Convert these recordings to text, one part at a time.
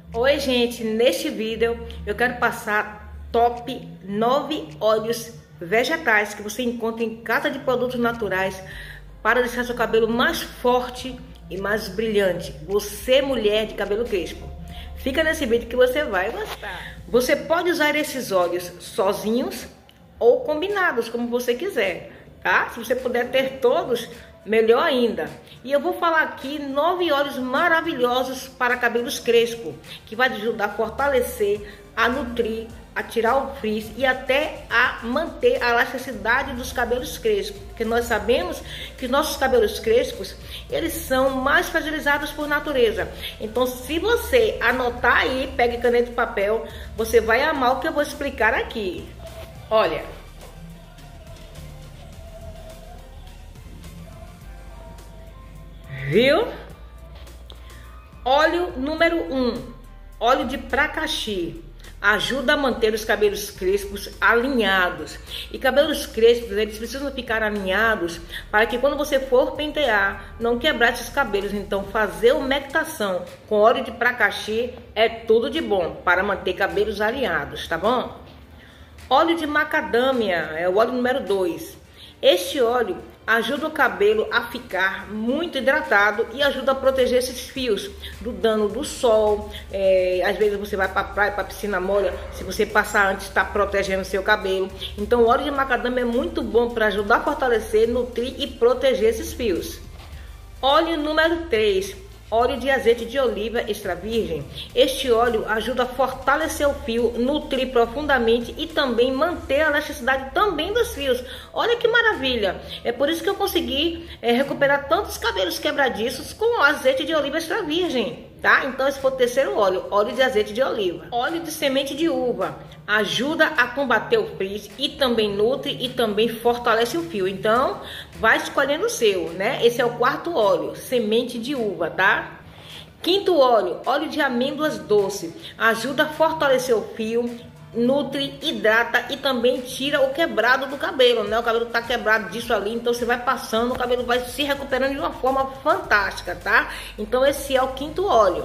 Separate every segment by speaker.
Speaker 1: Oi gente, neste vídeo eu quero passar top 9 óleos vegetais que você encontra em casa de produtos naturais para deixar seu cabelo mais forte e mais brilhante. Você, mulher de cabelo crespo, fica nesse vídeo que você vai gostar. Você pode usar esses óleos sozinhos ou combinados, como você quiser, tá? Se você puder ter todos, melhor ainda. E eu vou falar aqui 9 óleos maravilhosos para cabelos crespos, que vai ajudar a fortalecer, a nutrir, a tirar o frizz e até a manter a elasticidade dos cabelos crespos, porque nós sabemos que nossos cabelos crespos, eles são mais fragilizados por natureza. Então, se você anotar aí, pegue caneta e papel, você vai amar o que eu vou explicar aqui. Olha, viu? Óleo número 1, óleo de pracaxi. Ajuda a manter os cabelos crespos alinhados. E cabelos crespos, eles precisam ficar alinhados para que quando você for pentear, não quebrar esses cabelos. Então, fazer umectação com óleo de pracaxi é tudo de bom para manter cabelos alinhados, tá bom? Óleo de macadâmia é o óleo número 2. Este óleo ajuda o cabelo a ficar muito hidratado e ajuda a proteger esses fios do dano do sol. Às vezes você vai para a praia, para a piscina molha, se você passar antes, está protegendo o seu cabelo. Então o óleo de macadâmia é muito bom para ajudar a fortalecer, nutrir e proteger esses fios. Óleo número 3. Óleo de azeite de oliva extra virgem. Este óleo ajuda a fortalecer o fio, nutrir profundamente e também manter a elasticidade também dos fios. Olha que maravilha! É por isso que eu consegui recuperar tantos cabelos quebradiços com o azeite de oliva extra virgem, tá? Então esse foi o terceiro óleo, óleo de azeite de oliva. Óleo de semente de uva. Ajuda a combater o frizz e também nutre e também fortalece o fio. Então, vai escolhendo o seu, né? Esse é o quarto óleo, semente de uva, tá? Quinto óleo, óleo de amêndoas doce. Ajuda a fortalecer o fio, nutre, hidrata e também tira o quebrado do cabelo, né? O cabelo tá quebrado disso ali, então você vai passando, o cabelo vai se recuperando de uma forma fantástica, tá? Então esse é o quinto óleo.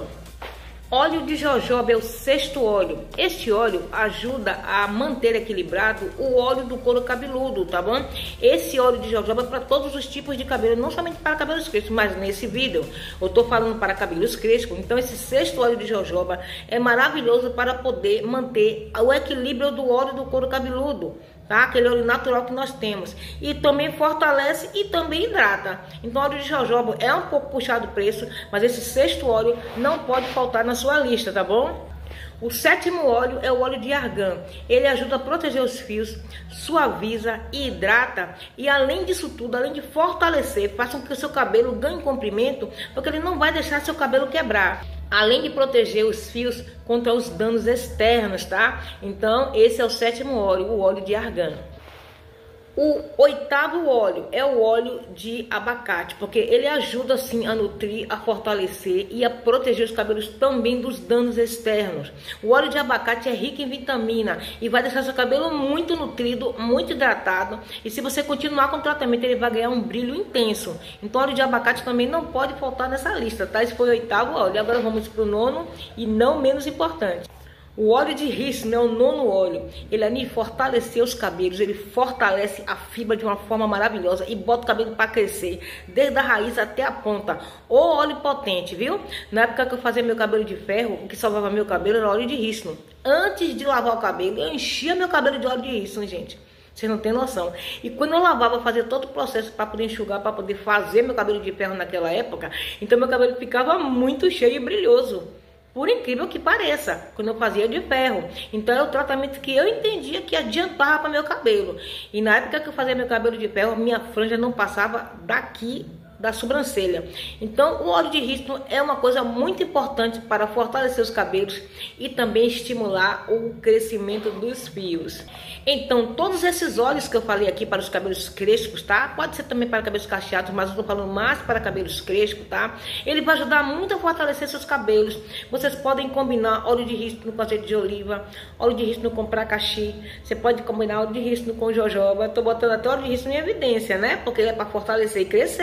Speaker 1: Óleo de jojoba é o sexto óleo. Este óleo ajuda a manter equilibrado o óleo do couro cabeludo, tá bom? Esse óleo de jojoba é para todos os tipos de cabelo, não somente para cabelos crespos, mas nesse vídeo eu tô falando para cabelos crespos. Então esse sexto óleo de jojoba é maravilhoso para poder manter o equilíbrio do óleo do couro cabeludo, tá? Aquele óleo natural que nós temos. E também fortalece e também hidrata. Então o óleo de jojoba é um pouco puxado o preço, mas esse sexto óleo não pode faltar na sua lista, tá bom? O sétimo óleo é o óleo de argan. Ele ajuda a proteger os fios, suaviza e hidrata. E além disso tudo, além de fortalecer, faz com que o seu cabelo ganhe comprimento, porque ele não vai deixar seu cabelo quebrar. Além de proteger os fios contra os danos externos, tá? Então, esse é o sétimo óleo, o óleo de argan. O oitavo óleo é o óleo de abacate, porque ele ajuda assim a nutrir, a fortalecer e a proteger os cabelos também dos danos externos. O óleo de abacate é rico em vitamina e vai deixar seu cabelo muito nutrido, muito hidratado. E se você continuar com o tratamento, ele vai ganhar um brilho intenso. Então o óleo de abacate também não pode faltar nessa lista, tá? Esse foi o oitavo óleo. Agora vamos para o nono e não menos importante. O óleo de rícino é o nono óleo. Ele além de fortalecer os cabelos, ele fortalece a fibra de uma forma maravilhosa e bota o cabelo para crescer, desde a raiz até a ponta. O óleo potente, viu? Na época que eu fazia meu cabelo de ferro, o que salvava meu cabelo era óleo de rícino. Antes de lavar o cabelo, eu enchia meu cabelo de óleo de rícino, gente. Vocês não têm noção. E quando eu lavava, eu fazia todo o processo para poder enxugar, para poder fazer meu cabelo de ferro naquela época. Então meu cabelo ficava muito cheio e brilhoso. Por incrível que pareça, quando eu fazia de ferro. Então é o tratamento que eu entendia que adiantava para meu cabelo. E na época que eu fazia meu cabelo de ferro, minha franja não passava daqui da sobrancelha. Então o óleo de rícino é uma coisa muito importante para fortalecer os cabelos e também estimular o crescimento dos fios. Então todos esses óleos que eu falei aqui para os cabelos crespos, tá? Pode ser também para cabelos cacheados, mas eu estou falando mais para cabelos crespos, tá? Ele vai ajudar muito a fortalecer seus cabelos. Vocês podem combinar óleo de rícino com azeite de oliva, óleo de rícino com pracaxi. Você pode combinar óleo de rícino com jojoba. Estou botando até óleo de rícino em evidência, né? Porque ele é para fortalecer e crescer.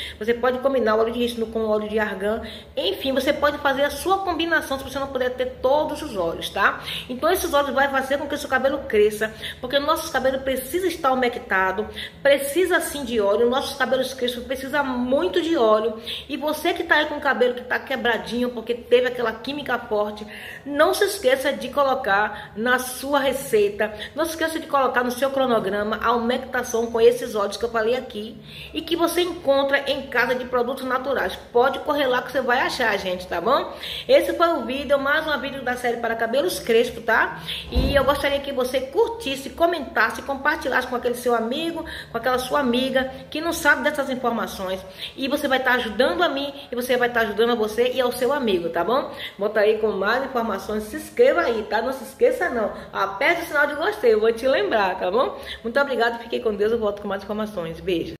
Speaker 1: Você pode combinar o óleo de rícino com o óleo de argan. Enfim, você pode fazer a sua combinação se você não puder ter todos os óleos, tá? Então esses óleos vai fazer com que o seu cabelo cresça, porque nossos cabelos precisa estar umectado, precisa sim de óleo, nossos cabelos crespos precisa muito de óleo. E você que tá aí com o cabelo que tá quebradinho porque teve aquela química forte, não se esqueça de colocar na sua receita, não se esqueça de colocar no seu cronograma a umectação com esses óleos que eu falei aqui e que você encontra em casa de produtos naturais. Pode correr lá que você vai achar, gente, tá bom? Esse foi o vídeo, mais um vídeo da série para cabelos crespos, tá? E eu gostaria que você curtisse, comentasse, compartilhasse com aquele seu amigo, com aquela sua amiga que não sabe dessas informações. E você vai estar ajudando a mim e você vai estar ajudando a você e ao seu amigo, tá bom? Bota aí com mais informações, se inscreva aí, tá? Não se esqueça não. Aperte o sinal de gostei, eu vou te lembrar, tá bom? Muito obrigada, fiquei com Deus, eu volto com mais informações. Beijo.